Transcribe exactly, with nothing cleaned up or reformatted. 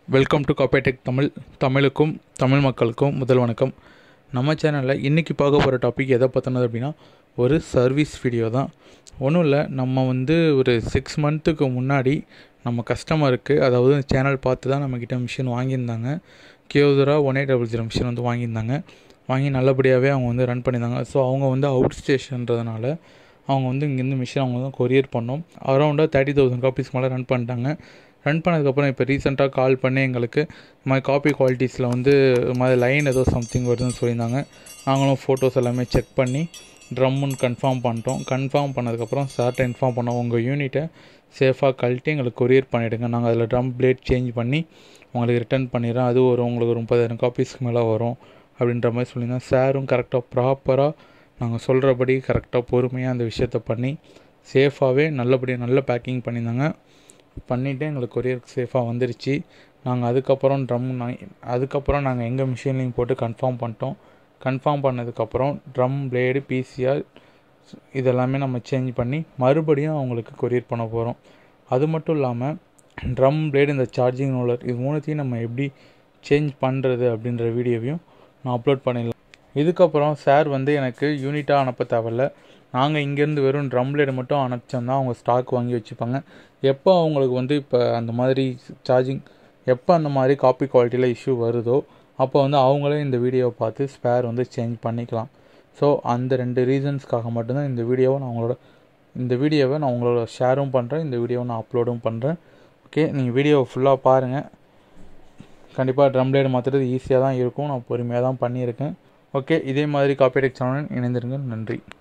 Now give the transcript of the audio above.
Welcome to காப்பியடெக் Tamil. தமிழுக்கும் தமிழ் மக்களுக்கும் முதல் வணக்கம். நம்ம சேனலில் இன்றைக்கி பார்க்க போகிற டாபிக் எதை பற்றினது அப்படின்னா ஒரு சர்வீஸ் வீடியோ தான். ஒன்றும் இல்லை, நம்ம வந்து ஒரு சிக்ஸ் மந்த்துக்கு முன்னாடி நம்ம கஸ்டமருக்கு, அதாவது சேனல் பார்த்து தான் நம்மக்கிட்ட மிஷின் வாங்கியிருந்தாங்க. Kyocera one eight double zero machine வந்து வாங்கியிருந்தாங்க. வாங்கி நல்லபடியாகவே அவங்க வந்து ரன் பண்ணியிருந்தாங்க. ஸோ அவங்க வந்து அவுட் ஸ்டேஷன்றதுனால அவங்க வந்து இங்கேருந்து மிஷின் அவங்க வந்து கொரியர் பண்ணோம். அரௌண்டாக தேர்ட்டி தௌசண்ட் காப்பீஸ் மேலே ரன் பண்ணிட்டாங்க. ரன் பண்ணதுக்கப்புறம் இப்போ ரீசெண்டாக கால் பண்ணி எங்களுக்கு இது மாதிரி காப்பி குவாலிட்டிஸில் வந்து இது மாதிரி லைன் ஏதோ சம்திங் வருதுன்னு சொல்லியிருந்தாங்க. நாங்களும் ஃபோட்டோஸ் எல்லாமே செக் பண்ணி ட்ரம்முன்னு கன்ஃபார்ம் பண்ணிட்டோம். கன்ஃபார்ம் பண்ணதுக்கப்புறம் சார்ட்டை இன்ஃபார்ம் பண்ணோம், உங்கள் யூனிட்டை சேஃபாக கழட்டி எங்களுக்கு கொரியர் பண்ணிவிடுங்க, நாங்கள் அதில் ட்ரம் பிளேட் சேஞ்ச் பண்ணி உங்களுக்கு ரிட்டர்ன் பண்ணிடுறோம், அது ஒரு உங்களுக்கு ஒரு முப்பதாயிரம் காப்பீஸ்க்கு மேலே வரும் அப்படின்ற மாதிரி சொல்லியிருந்தோம். சாரும் கரெக்டாக ப்ராப்பராக நாங்கள் சொல்கிறபடி கரெக்டாக பொறுமையாக அந்த விஷயத்தை பண்ணி சேஃபாகவே நல்லபடியாக நல்ல பேக்கிங் பண்ணியிருந்தாங்க. பண்ணிவிட்டு எங்களுக்கு கொரியருக்கு சேஃபாக வந்துருச்சு. நாங்கள் அதுக்கப்புறம் ட்ரம் அதுக்கப்புறம் நாங்கள் எங்கள் மிஷின்லேயும் போட்டு கன்ஃபார்ம் பண்ணிட்டோம். கன்ஃபார்ம் பண்ணதுக்கப்புறம் ட்ரம் பிளேடு பிசிஆர் இதெல்லாமே நம்ம சேஞ்ச் பண்ணி மறுபடியும் அவங்களுக்கு கொரியர் பண்ண போகிறோம். அது மட்டும் இல்லாமல் ட்ரம் பிளேடு, இந்த சார்ஜிங் ரோலர், இது மூணுத்தையும் நம்ம எப்படி சேஞ்ச் பண்ணுறது அப்படின்ற வீடியோவையும் நான் அப்லோட் பண்ணிடலாம். இதுக்கப்புறம் சார் வந்து எனக்கு யூனிட்டாக அனுப்ப தேவையில்ல, நாங்கள் இங்கேருந்து வெறும் ட்ரம் பிளேடு மட்டும் அனுப்பிச்சோம்னா அவங்க ஸ்டாக் வாங்கி வச்சுப்பாங்க. எப்போ அவங்களுக்கு வந்து இப்போ அந்த மாதிரி சார்ஜிங் எப்போ அந்த மாதிரி காப்பி குவாலிட்டியில் இஷ்யூ வருதோ அப்போ வந்து அவங்களே இந்த வீடியோவை பார்த்து ஸ்பேர் வந்து சேஞ்ச் பண்ணிக்கலாம். ஸோ அந்த ரெண்டு ரீசன்ஸ்க்காக மட்டும்தான் இந்த வீடியோவை நான் உங்களோட இந்த வீடியோவை நான் உங்களோட ஷேரும் பண்ணுறேன், இந்த வீடியோவை நான் அப்லோடும் பண்ணுறேன். ஓகே, நீங்கள் வீடியோவை ஃபுல்லாக பாருங்கள். கண்டிப்பாக ட்ரம் பிளேடு மாற்றுறது ஈஸியாக தான் இருக்கும், நான் பொறுமையாக தான் பண்ணியிருக்கேன். ஓகே, இதே மாதிரி காப்பியடெக் சேனல் இணைந்திருங்க. நன்றி.